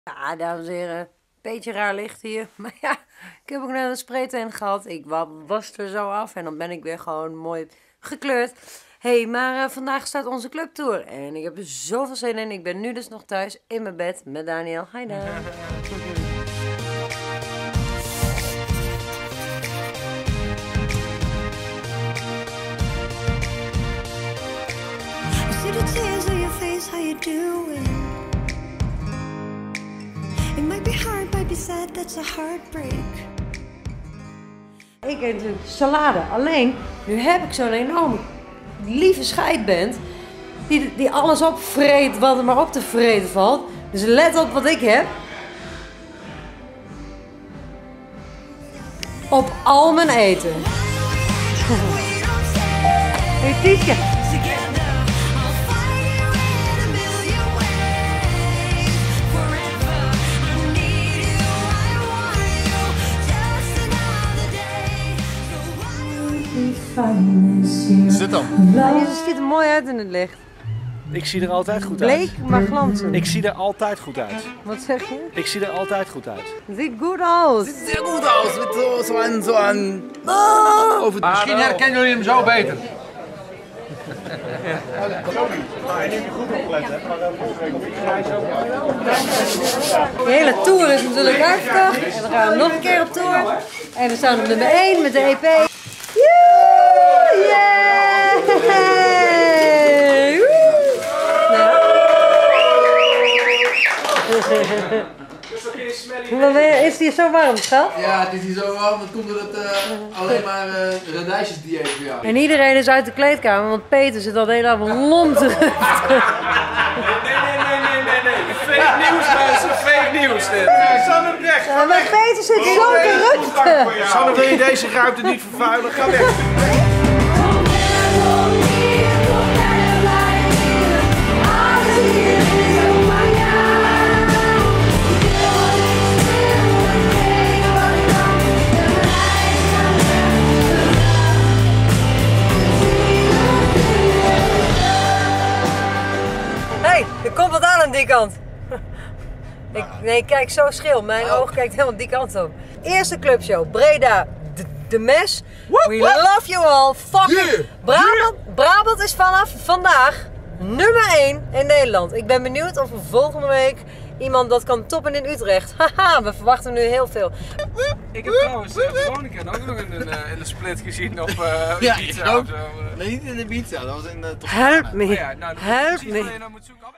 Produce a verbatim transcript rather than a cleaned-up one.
Ja, dames en heren, een beetje raar licht hier. Maar ja, ik heb ook net een spraytan gehad. Ik was er zo af en dan ben ik weer gewoon mooi gekleurd. Hé, hey, maar uh, vandaag staat onze clubtour. En ik heb er zoveel zin in. Ik ben nu dus nog thuis in mijn bed met Daniel. Hi Dan. It might be hard, might be sad, that's a heartbreak. Ik eet natuurlijk salade, alleen nu heb ik zo'n enorme lieve scheidband die, die alles opvreet wat er maar op te vreten valt. Dus let op wat ik heb. Op al mijn eten. Hey Tietje. Zit dan. Je ziet er mooi uit in het licht. Ik zie er altijd goed uit. Bleek, maar glanzend. Ik zie er altijd goed uit. Wat zeg je? Ik zie er altijd goed uit. Ziet goed uit. Ziet er goed uit, met zo, zo aan, zo aan. Oh, over Misschien herkennen jullie hem zo beter. De hele tour is natuurlijk uitverkocht. En we gaan nog een keer op tour. En we staan op nummer één met de E P. Joe! Yeah! Nou. Is die zo warm, schat? Ja, het is hier zo warm, dat komt omdat het uh, alleen maar uh, radijsjesdieet voor jou. En iedereen is uit de kleedkamer, want Peter zit al de hele avond lont te rusten. Nee, nee, nee, nee, nee, nee. Fake nieuws, mensen. Fake nieuws dit. Sanne, weg. Ja, maar Peter zit zo te rusten. Sanne, wil je deze ruimte niet vervuilen? Ga weg. Hé, er komt wat aan aan die kant. Ik, nee, kijk zo schil. Mijn Oh. oog kijkt helemaal die kant op. Eerste clubshow, Breda, de, de Mes. We love you all. Fucking Yeah. Brabant, Brabant is vanaf vandaag nummer één in Nederland. Ik ben benieuwd of er volgende week iemand dat kan toppen in Utrecht. Haha, we verwachten nu heel veel. Ik heb trouwens uh, Veronica ook nog in een, uh, in een split gezien op uh, Ja, Ibiza ik ook. of zo. Uh. Nee, niet in de pizza, dat was in uh, Help me, Oh ja, nou, dan help precies waar me. je nou moet zoeken.